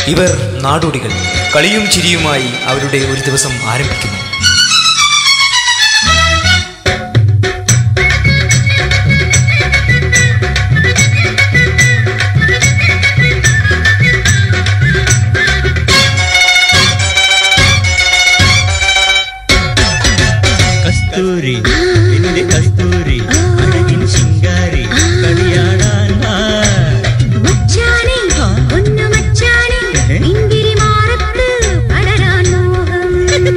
ഇവർ നാടോടികൾ കളിയും ചിരിയുമായി അവരുടെ ഒരു ദിവസം ആരംഭിക്കുന്നു. കസ്തൂരി എന്റെ കസ്തൂരി അഴകിൻ ശിങ്കാരി കളിയാടാൻ മച്ചാനെ ഒന്നു മച്ചാനെ ഇങ്കിരി മാറത്ത് പടരാൻ മോഹം.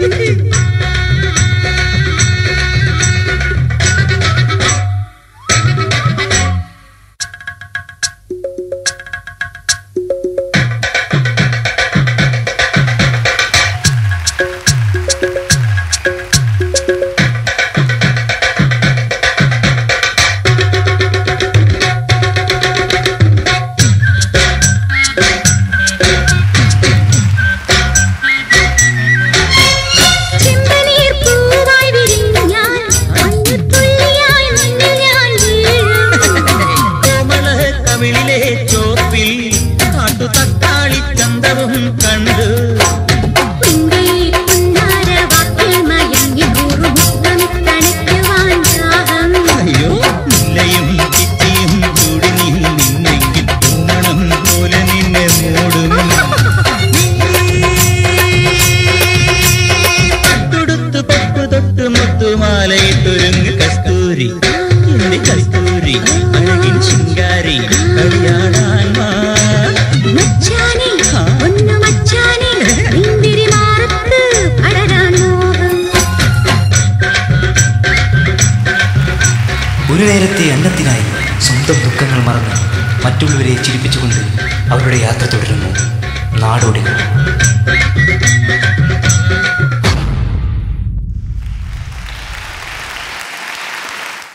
ഒരു നേരത്തെ അന്നത്തിനായി സ്വന്തം ദുഃഖങ്ങൾ മറന്ന് മറ്റുള്ളവരെ ചിരിപ്പിച്ചുകൊണ്ട് അവരുടെ യാത്ര തുടരുന്നു നാടോടികൾ.